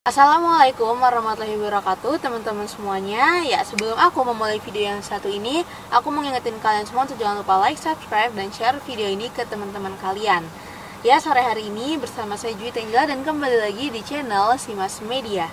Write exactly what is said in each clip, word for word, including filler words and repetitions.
Assalamualaikum warahmatullahi wabarakatuh teman-teman semuanya. Ya, sebelum aku memulai video yang satu ini, aku mau ngingetin kalian semua untuk jangan lupa like, subscribe, dan share video ini ke teman-teman kalian. Ya, sore hari ini bersama saya Juwita Angela dan kembali lagi di channel Simas Media.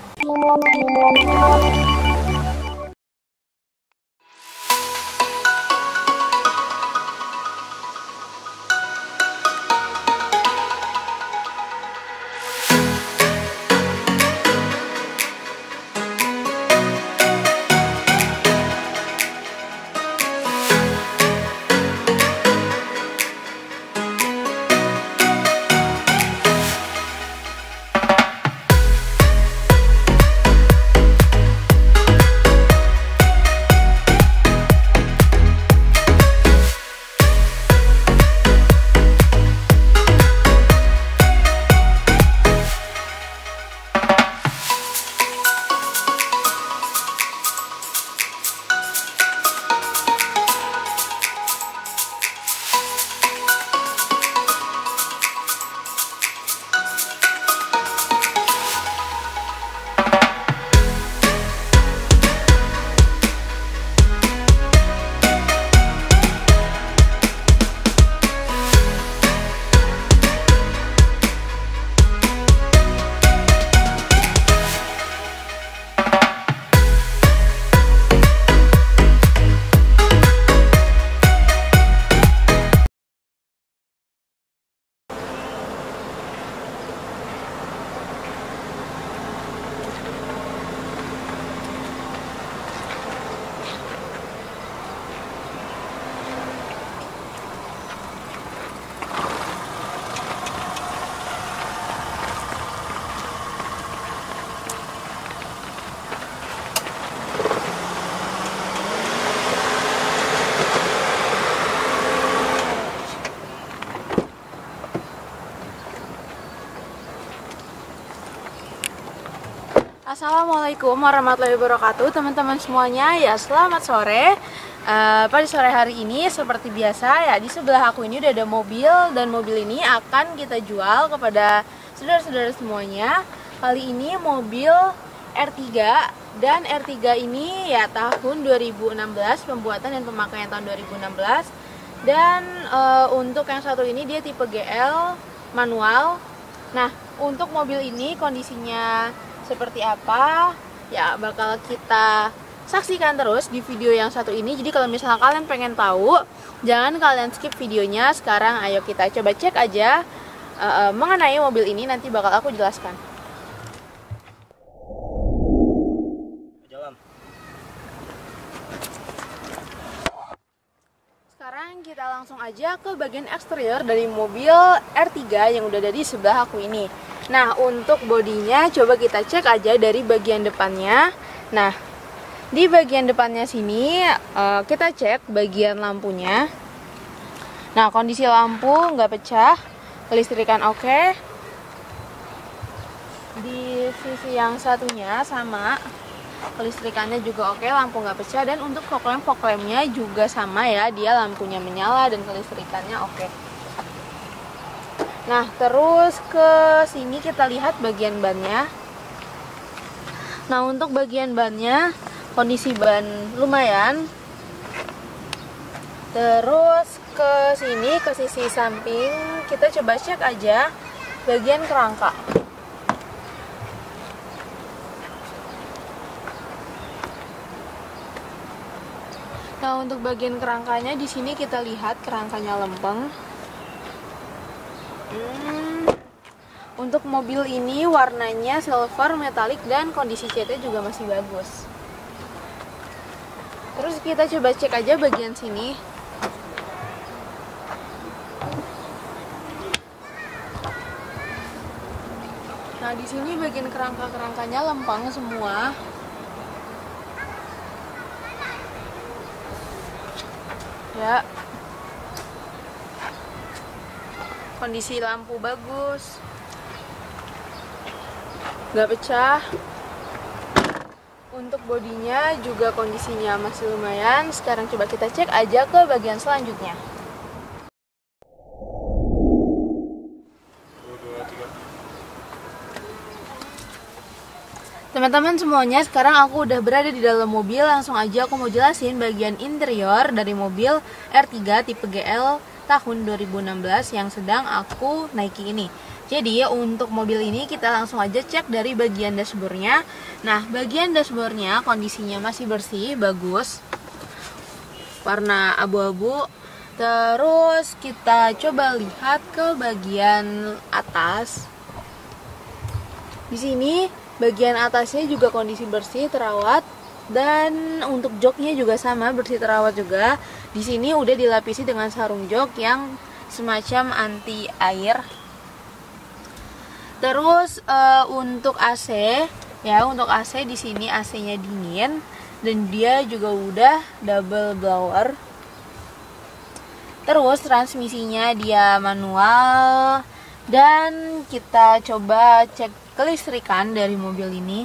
Assalamualaikum warahmatullahi wabarakatuh teman-teman semuanya. Ya, selamat sore. Uh, pada sore hari ini seperti biasa ya, di sebelah aku ini udah ada mobil, dan mobil ini akan kita jual kepada saudara-saudara semuanya. Kali ini mobil R tiga, dan R tiga ini ya tahun dua ribu enam belas, pembuatan dan pemakaian tahun dua ribu enam belas. Dan uh, untuk yang satu ini dia tipe G L manual. Nah, untuk mobil ini kondisinya seperti apa ya bakal kita saksikan terus di video yang satu ini. Jadi kalau misalnya kalian pengen tahu, jangan kalian skip videonya. Sekarang ayo kita coba cek aja uh, mengenai mobil ini, nanti bakal aku jelaskan. Sekarang kita langsung aja ke bagian eksterior dari mobil R tiga yang udah ada di sebelah aku ini. Nah, untuk bodinya coba kita cek aja dari bagian depannya. Nah, di bagian depannya sini uh, kita cek bagian lampunya. Nah, kondisi lampu nggak pecah, kelistrikan oke. Di sisi yang satunya sama, kelistrikannya juga oke, lampu nggak pecah. Dan untuk fog lamp, fog lampnya juga sama ya, dia lampunya menyala dan kelistrikannya oke. Nah, terus ke sini kita lihat bagian bannya. Nah, untuk bagian bannya, kondisi ban lumayan. Terus ke sini, ke sisi samping, kita coba cek aja bagian kerangka. Nah, untuk bagian kerangkanya di sini kita lihat kerangkanya lempeng. Hmm. Untuk mobil ini warnanya silver metalik dan kondisi catnya juga masih bagus. Terus kita coba cek aja bagian sini. Nah, di sini bagian kerangka-kerangkanya lempeng semua. Ya. Kondisi lampu bagus, nggak pecah. Untuk bodinya juga kondisinya masih lumayan. Sekarang coba kita cek aja ke bagian selanjutnya. Teman-teman semuanya, sekarang aku udah berada di dalam mobil. Langsung aja aku mau jelasin bagian interior dari mobil R tiga tipe G L tahun dua ribu enam belas yang sedang aku naiki ini. Jadi untuk mobil ini kita langsung aja cek dari bagian dashboardnya. Nah, bagian dashboardnya kondisinya masih bersih, bagus, warna abu-abu. Terus kita coba lihat ke bagian atas. Di sini bagian atasnya juga kondisi bersih, terawat, dan untuk joknya juga sama, bersih, terawat juga. Di sini udah dilapisi dengan sarung jok yang semacam anti air. Terus uh, untuk A C, ya untuk A C di sini A C-nya dingin dan dia juga udah double blower. Terus transmisinya dia manual dan kita coba cek kelistrikan dari mobil ini.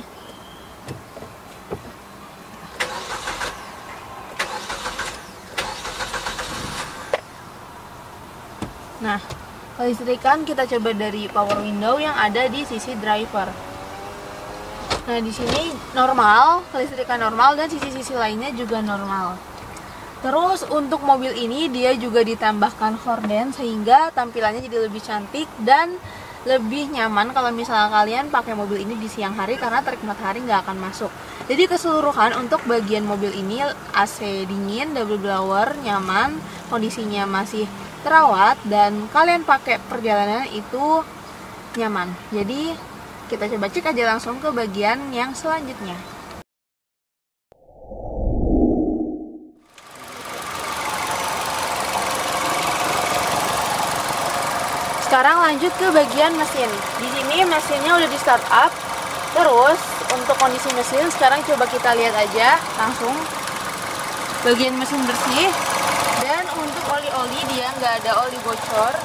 Nah, kelistrikan kita coba dari power window yang ada di sisi driver. Nah, di sini normal, kelistrikan normal, dan sisi-sisi lainnya juga normal. Terus untuk mobil ini dia juga ditambahkan horden sehingga tampilannya jadi lebih cantik dan lebih nyaman kalau misalnya kalian pakai mobil ini di siang hari karena terik matahari nggak akan masuk. Jadi keseluruhan untuk bagian mobil ini A C dingin, double blower, nyaman, kondisinya masih terawat, dan kalian pakai perjalanan itu nyaman. Jadi kita coba cek aja langsung ke bagian yang selanjutnya. Sekarang lanjut ke bagian mesin. Di sini mesinnya udah di start up. Terus untuk kondisi mesin sekarang coba kita lihat aja langsung. Bagian mesin bersih. Dan untuk oli-oli dia nggak ada oli bocor.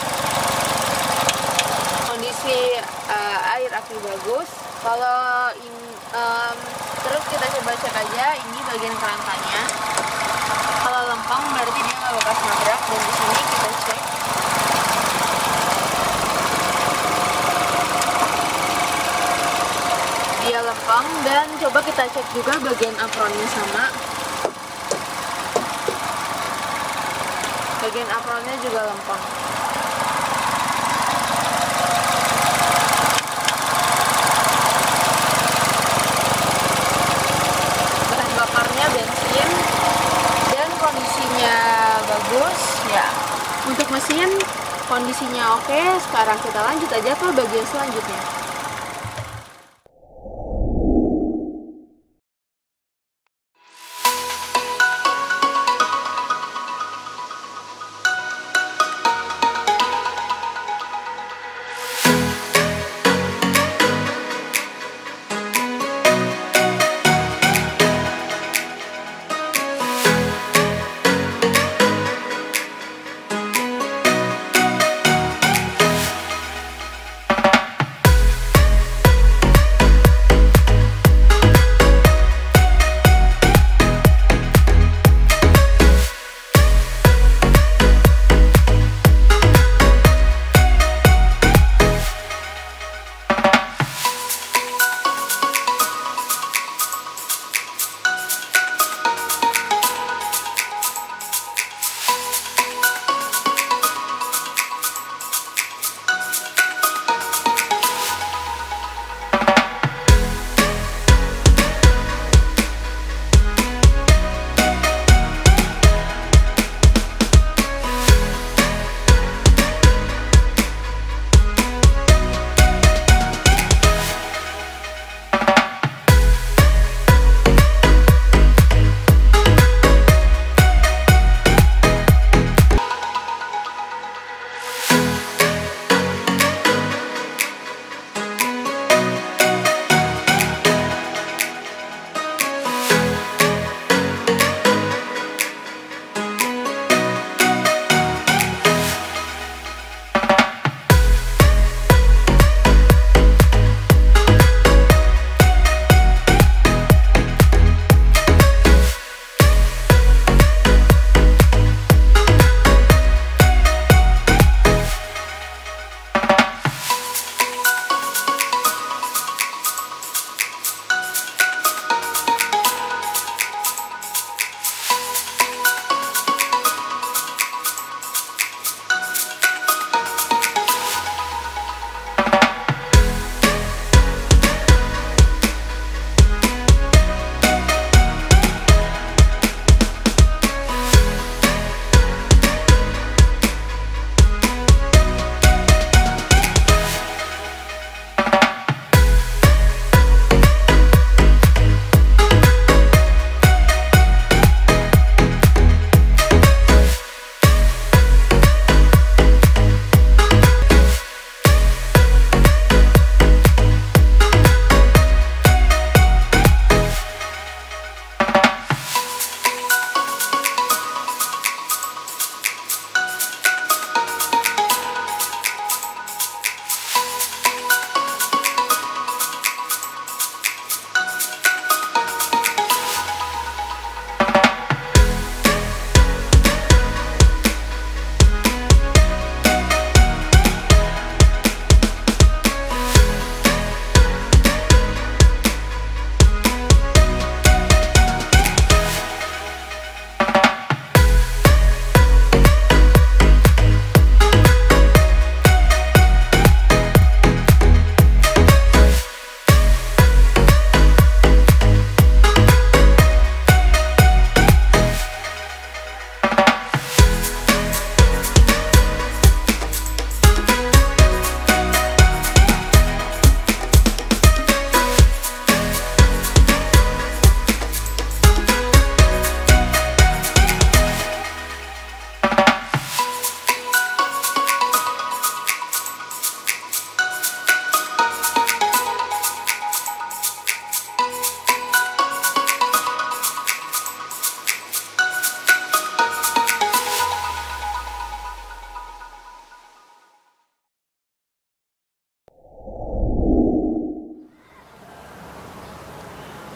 Kondisi uh, air aki bagus. Kalau in, um, terus kita coba cek aja ini bagian kerangkanya. Kalau lempeng berarti dia nggak bekas nabrak. Dan di sini kita cek. Dia lempeng, dan coba kita cek juga bagian apronnya sama. Bagian apronnya juga lempeng. Bahan bakarnya bensin dan kondisinya bagus ya. Untuk mesin kondisinya oke. Sekarang kita lanjut aja ke bagian selanjutnya.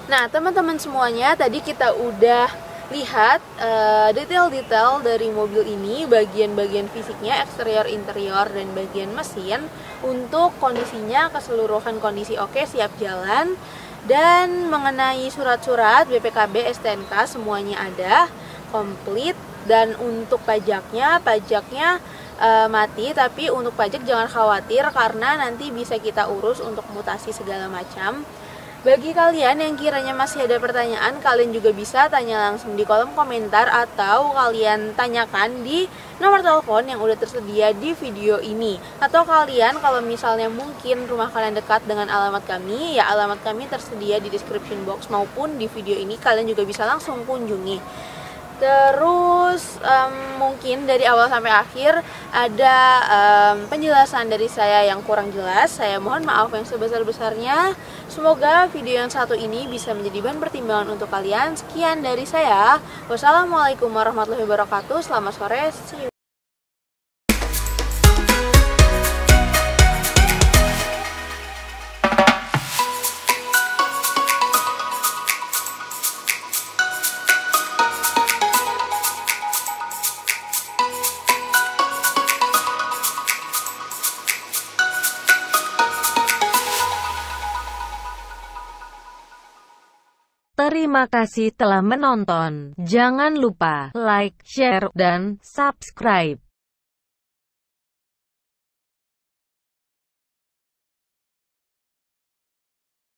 Nah, teman-teman semuanya, tadi kita udah lihat uh, detail-detail dari mobil ini, bagian-bagian fisiknya, eksterior, interior, dan bagian mesin. Untuk kondisinya keseluruhan kondisi oke, siap jalan. Dan mengenai surat-surat B P K B, S T N K semuanya ada, komplit. Dan untuk pajaknya, pajaknya uh, mati, tapi untuk pajak jangan khawatir karena nanti bisa kita urus untuk mutasi segala macam. Bagi kalian yang kiranya masih ada pertanyaan, kalian juga bisa tanya langsung di kolom komentar atau kalian tanyakan di nomor telepon yang udah tersedia di video ini. Atau kalian kalau misalnya mungkin rumah kalian dekat dengan alamat kami, ya alamat kami tersedia di description box maupun di video ini, kalian juga bisa langsung kunjungi. Terus um, mungkin dari awal sampai akhir ada um, penjelasan dari saya yang kurang jelas. Saya mohon maaf yang sebesar-besarnya. Semoga video yang satu ini bisa menjadi bahan pertimbangan untuk kalian. Sekian dari saya. Wassalamualaikum warahmatullahi wabarakatuh. Selamat sore. See you. Terima kasih telah menonton. Jangan lupa like, share, dan subscribe.